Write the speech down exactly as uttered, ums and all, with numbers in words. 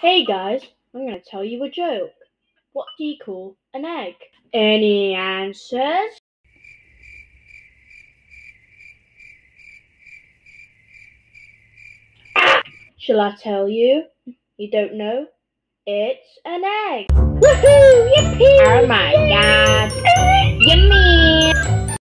Hey guys, I'm going to tell you a joke. What do you call an egg? Any answers? Shall I tell you? You don't know? It's an egg. Woohoo! Yippee! Oh my god! Yummy!